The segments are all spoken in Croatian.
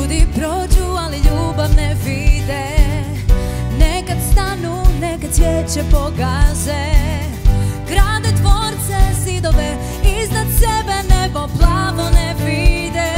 Ljudi prođu, ali ljubav ne vide. Nekad stanu, nekad cvijeće pogaze. Grade dvorce, zidove, iznad sebe nebo plavo ne vide.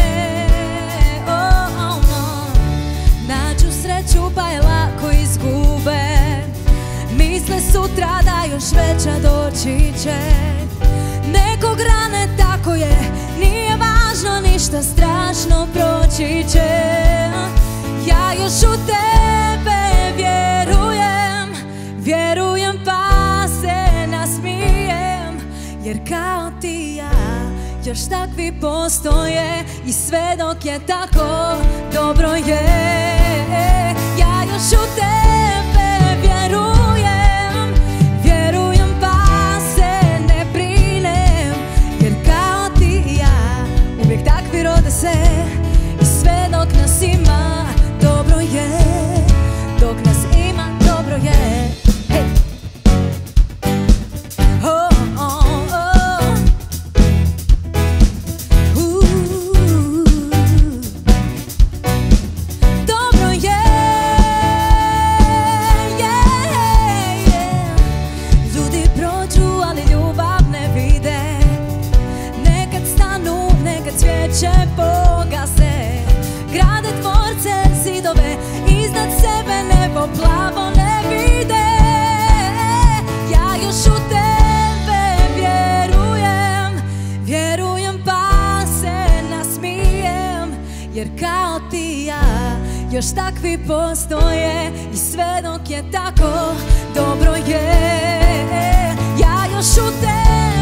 Nađu sreću pa je lako izgube. Misle sutra da još veća doći će. Neko grane, tako je, nije važno ništa, strašno proći će. Ja još u tebe vjerujem, vjerujem pa se nasmijem. Jer kao ti ja još takvi postoje. I sve dok je tako, dobro je. Ja još u tebe vjerujem, vjerujem pa se ne brinem. Jer kao ti i ja uvijek takvi rode se. I sve dok nas ima, dobro je. Dok nas ima, dobro je. Hey. Cvijeće pogase, grade dvorce, zidove, iznad sebe nebo plavo ne vide. Ja još u tebe vjerujem, vjerujem pa se nasmijem. Jer kao ti ja još takvi postoje. I sve dok je tako, dobro je. Ja još u tebe